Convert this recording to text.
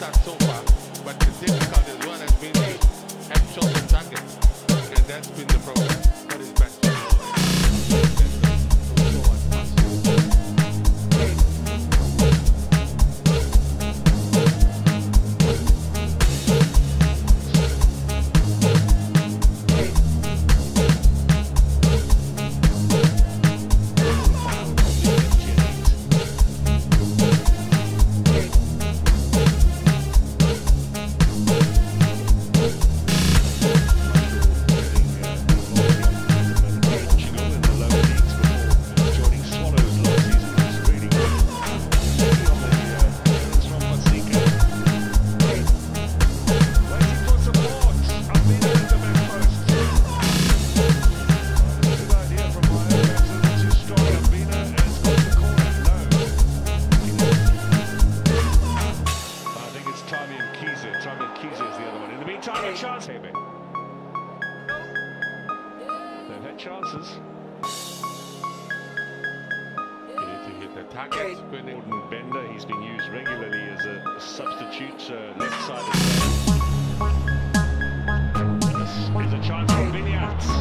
that so far, but the difficult as well has been the headshot and target, and that's been the problem for his match. Kaizer is the other one. In the meantime, a chance. They've had chances. You need to hit the target. Gordon Bender, he's been used regularly as a substitute left-sided. This is a chance for Vineyards.